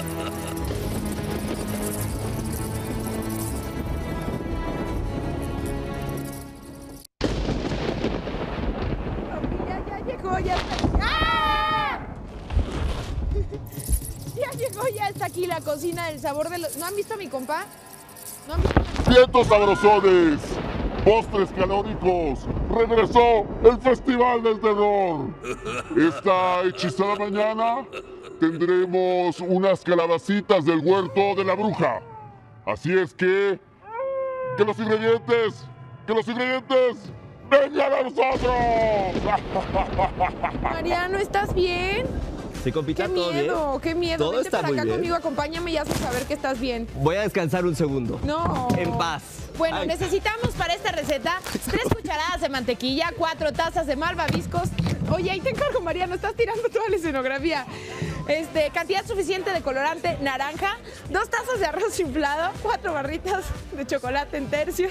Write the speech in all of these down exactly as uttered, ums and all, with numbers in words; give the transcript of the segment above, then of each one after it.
Ya, ya llegó, ya está. ¡Ah! Ya llegó, ya está aquí la cocina del sabor de los... ¿No han visto a mi compa? ¿No han visto? Vientos sabrosones, postres calóricos, regresó el Festival del Terror. Esta hechizada mañana tendremos unas calabacitas del huerto de la bruja. Así es que, que los ingredientes, que los ingredientes vengan a nosotros. Mariano, ¿estás bien? Sí, compita, Qué ¿todo miedo, bien? qué miedo. Todo Vente está para muy acá bien. conmigo, acompáñame y hazme saber que estás bien. Voy a descansar un segundo. No. En paz. Bueno, Ay. necesitamos para esta receta tres cucharadas de mantequilla, cuatro tazas de malvaviscos. Oye, ahí te encargo, Mariano, estás tirando toda la escenografía. Este, cantidad suficiente de colorante naranja, dos tazas de arroz inflado, cuatro barritas de chocolate en tercios.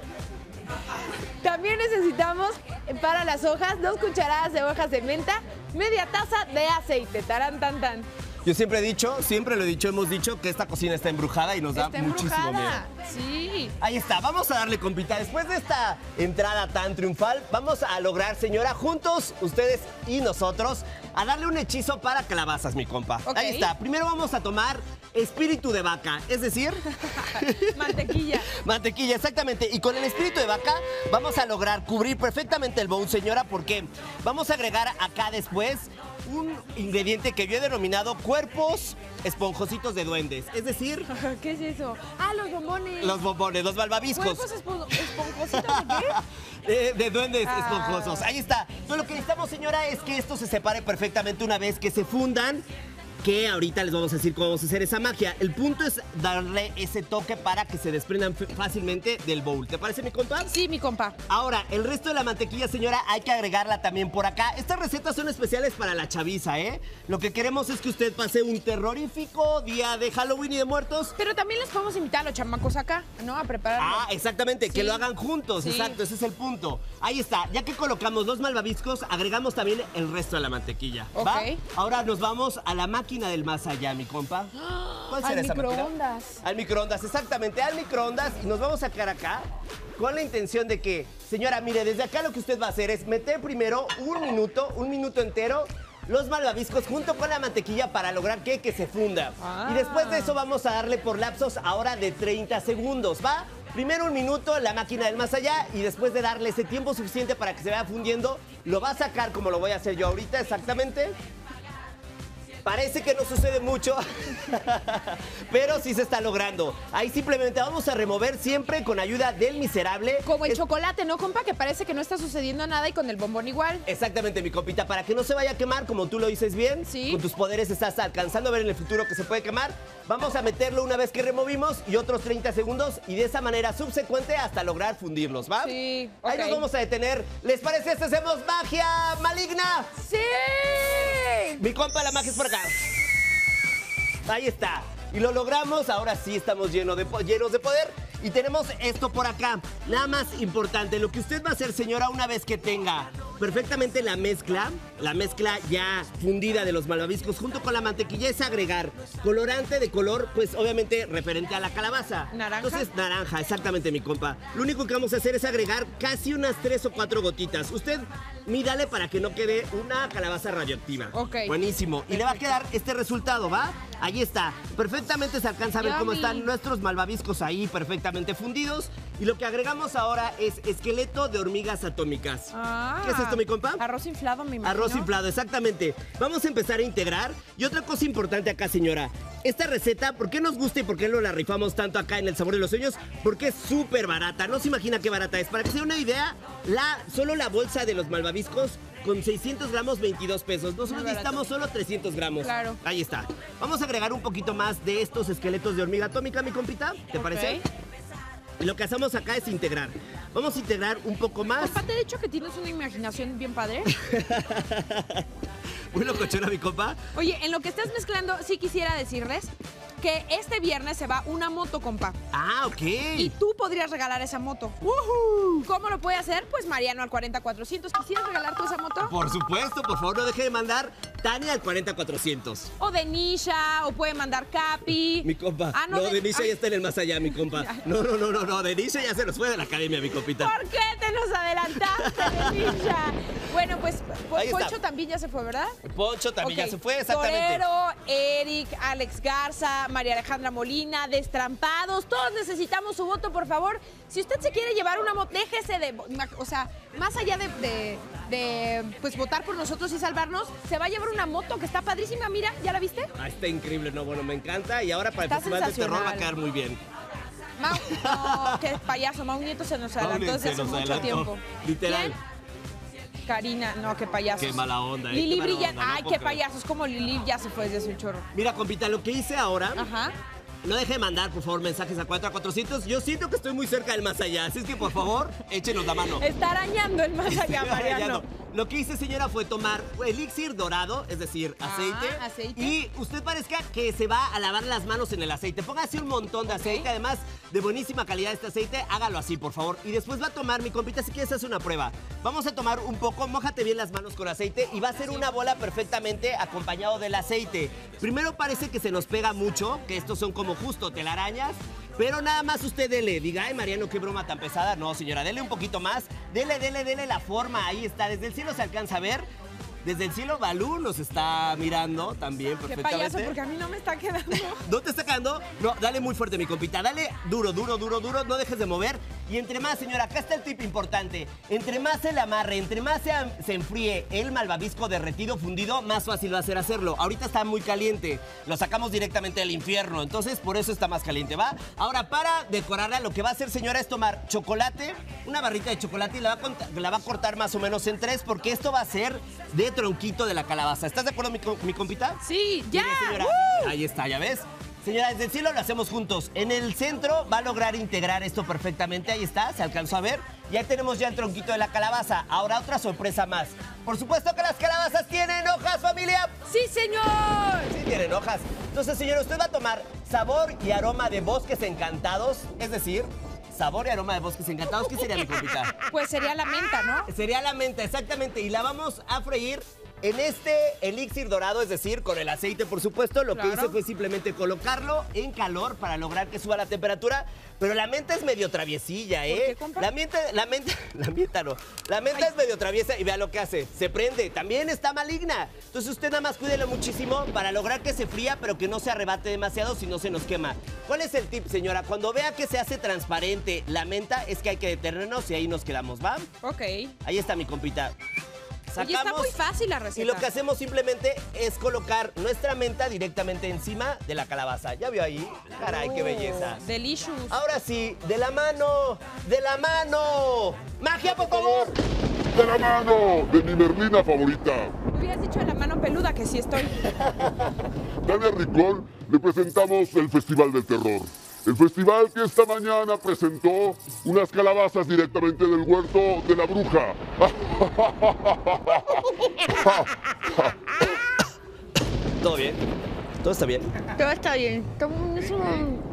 También necesitamos para las hojas dos cucharadas de hojas de menta, media taza de aceite. Tarán, tan, tan. Yo siempre he dicho, siempre lo he dicho, hemos dicho que esta cocina está embrujada y nos da Está muchísimo miedo. embrujada. Sí. Ahí está, vamos a darle, compita. Después de esta entrada tan triunfal, vamos a lograr, señora, juntos, ustedes y nosotros, a darle un hechizo para calabazas, mi compa. Ok. Ahí está. Primero vamos a tomar espíritu de vaca, es decir... Mantequilla. Mantequilla, exactamente. Y con el espíritu de vaca vamos a lograr cubrir perfectamente el bowl, señora, porque vamos a agregar acá después un ingrediente que yo he denominado cuerpos esponjositos de duendes. Es decir, ¿Qué es eso? Ah, los bombones. los bombones, los malvaviscos. ¿Cuerpos espon- esponjositos de qué? De, de duendes Ah. esponjosos. Ahí está. Entonces, lo que necesitamos, señora, es que esto se separe perfectamente una vez que se fundan. Que ahorita les vamos a decir cómo vamos a hacer esa magia. El punto es darle ese toque para que se desprendan f- fácilmente del bowl. ¿Te parece, mi compa? Sí, mi compa. Ahora, el resto de la mantequilla, señora, hay que agregarla también por acá. Estas recetas son especiales para la chaviza, ¿eh? Lo que queremos es que usted pase un terrorífico día de Halloween y de muertos. Pero también les podemos invitar a los chamacos acá, ¿no? A prepararlo. Ah, exactamente, que Sí. lo hagan juntos, Sí. exacto, ese es el punto. Ahí está, ya que colocamos los malvaviscos, agregamos también el resto de la mantequilla. ¿Va? Ok. Ahora nos vamos a la máquina del más allá, mi compa. ¿Cuál será Al esa máquina? microondas. Al microondas, exactamente, al microondas. Y nos vamos a quedar acá con la intención de que, señora, mire, desde acá lo que usted va a hacer es meter primero un minuto, un minuto entero, los malvaviscos junto con la mantequilla para lograr que, que se funda. Ah. Y después de eso vamos a darle por lapsos ahora de treinta segundos, ¿va? Primero un minuto la máquina del más allá y después de darle ese tiempo suficiente para que se vaya fundiendo, lo va a sacar como lo voy a hacer yo ahorita exactamente. Parece que no sucede mucho, pero sí se está logrando. Ahí simplemente vamos a remover siempre con ayuda del miserable. Como el Es- chocolate, ¿no, compa? Que parece que no está sucediendo nada y con el bombón igual. Exactamente, mi compita, para que no se vaya a quemar, como tú lo dices bien, Sí. con tus poderes estás alcanzando a ver en el futuro que se puede quemar. Vamos a meterlo una vez que removimos y otros treinta segundos y de esa manera subsecuente hasta lograr fundirlos, ¿va? Sí, Ahí ok. nos vamos a detener. ¿Les parece si hacemos magia maligna? ¡Sí! Mi compa, la magia es por acá. Ahí está. Y lo logramos. Ahora sí estamos llenos de, po- llenos de poder. Y tenemos esto por acá. Nada más importante. Lo que usted va a hacer, señora, una vez que tenga perfectamente la mezcla, la mezcla ya fundida de los malvaviscos junto con la mantequilla, es agregar colorante de color, pues obviamente referente a la calabaza. ¿Naranja? Entonces, naranja, exactamente, mi compa. Lo único que vamos a hacer es agregar casi unas tres o cuatro gotitas. Usted mídale para que no quede una calabaza radioactiva. Ok. Buenísimo. Y le va a quedar este resultado, ¿va? Ahí está. Perfectamente se alcanza a ver cómo Yummy. están nuestros malvaviscos ahí perfectamente fundidos. Y lo que agregamos ahora es esqueleto de hormigas atómicas. Ah. ¿Qué es esto, mi compa? Arroz inflado, me imagino. Arroz inflado, exactamente. Vamos a empezar a integrar. Y otra cosa importante acá, señora. Esta receta, ¿por qué nos gusta y por qué no la rifamos tanto acá en El Sabor de los Sueños? Porque es súper barata. No se imagina qué barata es. Para que se dé una idea, la, solo la bolsa de los malvaviscos con seiscientos gramos, veintidós pesos. Nosotros Muy barato. necesitamos solo trescientos gramos. Claro. Ahí está. Vamos a agregar un poquito más de estos esqueletos de hormiga atómica, mi compita. ¿Te Ok. parece? Y lo que hacemos acá es integrar. Vamos a integrar un poco más. Compa, te he dicho que tienes una imaginación bien padre. Muy locochona, mi compa. Oye, en lo que estás mezclando, sí quisiera decirles que este viernes se va una moto, compa. Ah, ok. Y tú podrías regalar esa moto. ¡Woohoo! ¿Cómo lo puede hacer? Pues Mariano al cuarenta cuatrocientos. ¿Quisieras regalar tú esa moto? Por supuesto, por favor, no deje de mandar Tania al cuarenta cuatrocientos. O Denisha, o puede mandar Capi. Mi compa. Ah, no, no, de- Denisha Ay. ya está en el más allá, mi compa. No, no, no, no, no. Denisha ya se nos fue de la academia, mi compita. ¿Por qué te nos adelantaste, Denisha? Bueno, pues Po- Ahí está. Poncho también ya se fue, ¿verdad? Poncho también Ok. ya se fue, exactamente. Torero, Eric, Alex Garza, María Alejandra Molina, Destrampados, todos necesitamos su voto, por favor. Si usted se quiere llevar una moto, déjese de, o sea, más allá de, de- de, pues votar por nosotros y salvarnos, se va a llevar una moto que está padrísima, mira, ¿ya la viste? Ah, está increíble, no, bueno, me encanta. Y ahora para el Está Festival de Terror va a sensacional. quedar muy bien. Mau, no, qué payaso, Mau Nieto se nos adelantó Mau desde se hace nos mucho adelantó, tiempo. literal. ¿Quién? Karina, no, qué payasos. Qué mala onda, ¿eh? Lili Qué mala Brilla, onda, no ay, puedo qué creer. payasos, como Lili ya se fue desde hace un chorro. Mira, compita, lo que hice ahora, Ajá. no deje de mandar, por favor, mensajes al cuatro cuatrocientos. Yo siento que estoy muy cerca del más allá, así es que, por favor, échenos la mano. Está arañando el más allá, Estoy Mariano. arañando. Lo que hice, señora, fue tomar elixir dorado, es decir, Ah, aceite. aceite. Y usted parezca que se va a lavar las manos en el aceite. Póngase un montón de aceite, además de buenísima calidad este aceite. Hágalo así, por favor. Y después va a tomar, mi compita, si quieres hacer una prueba. Vamos a tomar un poco, mójate bien las manos con aceite y va a ser una bola perfectamente acompañado del aceite. Primero parece que se nos pega mucho, que estos son como justo telarañas. Pero nada más usted dele, diga, ay Mariano, qué broma tan pesada. No, señora, dele un poquito más. Dele, dele, dele la forma, ahí está. Desde el cielo se alcanza a ver. Desde el cielo Balú nos está mirando también Qué perfectamente. payaso, porque a mí no me está quedando. ¿No te está quedando? No, dale muy fuerte, mi compita. Dale duro, duro, duro, duro. No dejes de mover. Y entre más, señora, acá está el tip importante. Entre más se le amarre, entre más se, se enfríe el malvavisco derretido, fundido, más fácil va a ser hacerlo. Ahorita está muy caliente. Lo sacamos directamente del infierno. Entonces, por eso está más caliente, ¿va? Ahora, para decorarla, lo que va a hacer, señora, es tomar chocolate, una barrita de chocolate y la va a, cont- la va a cortar más o menos en tres, porque esto va a ser de tronquito de la calabaza. ¿Estás de acuerdo, mi, co- mi compita? Sí, ya. Mire, señora, ¡Woo! ahí está, ¿ya ves? Señora, desde el cielo lo hacemos juntos. En el centro va a lograr integrar esto perfectamente. Ahí está, se alcanzó a ver. Ya tenemos ya el tronquito de la calabaza. Ahora otra sorpresa más. Por supuesto que las calabazas tienen hojas, familia. Sí, señor. Sí tienen hojas. Entonces, señora, usted va a tomar sabor y aroma de bosques encantados. Es decir, sabor y aroma de bosques encantados. ¿Qué sería, mi compita? Pues sería la menta, ¿no? Sería la menta, exactamente. Y la vamos a freír en este elixir dorado, es decir, con el aceite, por supuesto. Lo que Claro. hice fue simplemente colocarlo en calor para lograr que suba la temperatura. Pero la menta es medio traviesilla, ¿eh? ¿Por qué, compa? La menta, la menta, la menta no. La menta es medio traviesa y vea lo que hace. Se prende, también está maligna. Entonces usted nada más cuídelo muchísimo para lograr que se fría, pero que no se arrebate demasiado si no se nos quema. ¿Cuál es el tip, señora? Cuando vea que se hace transparente la menta, es que hay que detenernos y ahí nos quedamos, ¿va? Ok. Ahí está mi compita. Oye, está muy fácil la receta. Y lo que hacemos simplemente es colocar nuestra menta directamente encima de la calabaza. ¿Ya vio ahí? Caray, qué Oh, belleza. Delicious. Ahora sí, de la mano, de la mano. ¡Magia, por favor! De la mano de mi Merlina favorita. Me hubieras dicho de la mano peluda que sí estoy. Tania Rincón, le presentamos el Festival del Terror. El festival que esta mañana presentó unas calabazas directamente del huerto de la bruja. ¿Todo bien? ¿Todo está bien? Todo está bien. Todo es un